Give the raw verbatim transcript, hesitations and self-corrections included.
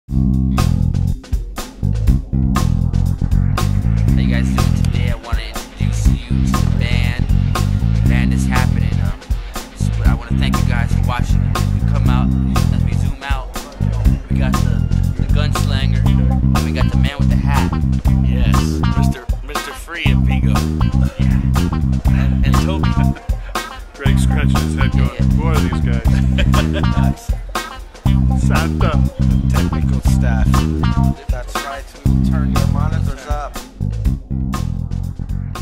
How you guys doing today? I want to introduce you to the band. The band is happening. Um, so I want to thank you guys for watching. As we come out, as we zoom out, we got the, the gunslinger, and we got the man with the hat. Yes, Mister Mister Free of Vigo. Yeah. And, and Toby. Greg scratching his head going, Yeah. who are these guys? Santa. Technical staff. That's right, we will turn your monitors up.